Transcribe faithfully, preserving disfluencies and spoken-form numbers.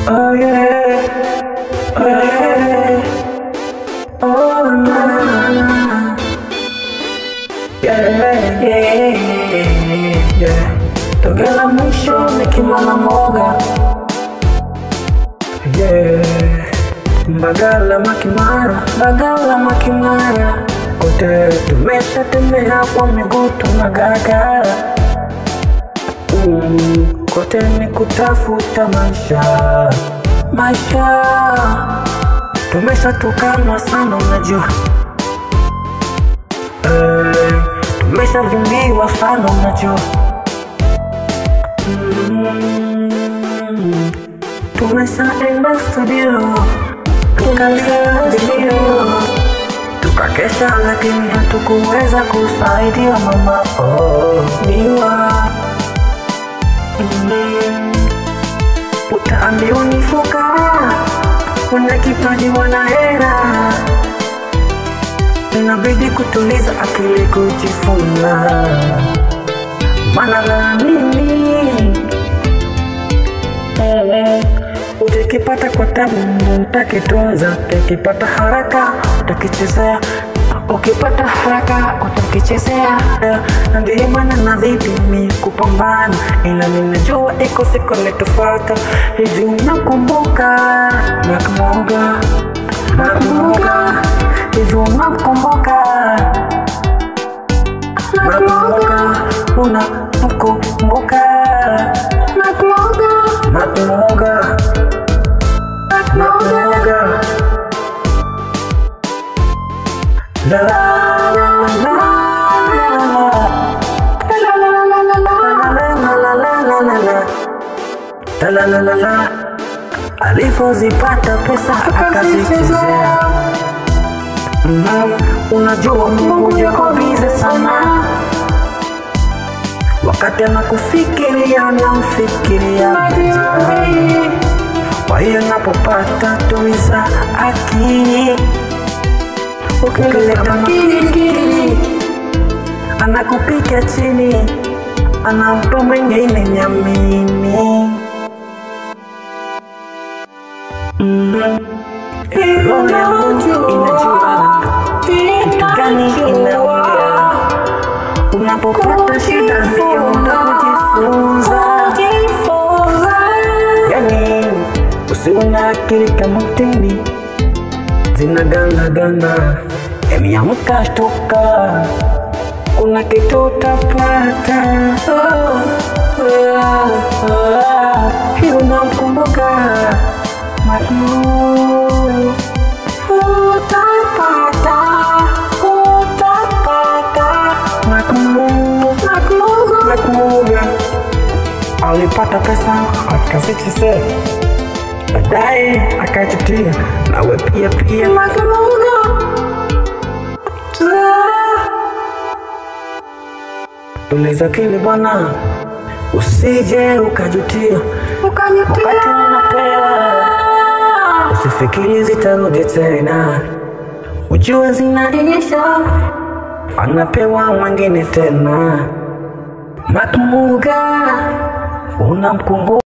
Oh yeah, oh yeah, oh nah. Yeah, yeah, yeah. Togela mwisho nikimana moga. Yeah, Mbagala Makimara, Mbagala Makimara. Kote tumesha tembea kwa miguu tunagagara. Mm, kote ni kutafuta maisha, maisha. Tumesha tukana sana unajua. Eh, tumesha vimbiwa sana unajua. Mm, tumesha enda studio, tukalia video, tukakesha lakini hatukuweza kusaidia mama. Oh, niwa mm, utaambiwa ni fukara, wana kipaji wana hera, inabidi kutuliza akili kujifunza. Mana la nini eh, utakipata kwa tabu utakitunza, utakipata haraka utakichezea, ukipata haraka utakichezea. Na ndiyo maana nadhidi mi kupambana, ila ninajua iko siku nitafata. Hivi unakumbuka nakumbuka, nakumbuka, hivi unakumbuka nakumbuka, unakumbuka nakumbuka, nakumbuka, nakumbuka. La la la la la la la la la. Alipozipata pesa akazichezea. Mm, unajua Mungu yuko bize sana, wakati anakufikiria anamfikiria jirani. Kwa hiyo napopata tuliza akili, ukileta makini anakupika chini, anampa mwingine nyamini. Mm, roho yangu inajua kitu gani inaongea. Unapopata shida ndio unajifunza. Yani usiwe na akili kama mtindi zinaganda ganda. Emiamka shtuka, kuna kitu utapata. Oh, oh, oh. Hii unamkumbuka Makimara, utapata, utapata. Makimara, Makimara. Alipata pesa akazichezea, baadaye akajutia. Nawe pia pia Makimara, tuliza akili bwana, usije ukajutia. Wakati unapewa usifikiri zitarudi tena, ujue zinaisha, anapewa mwingine tena. Makimara, unamkumbuka.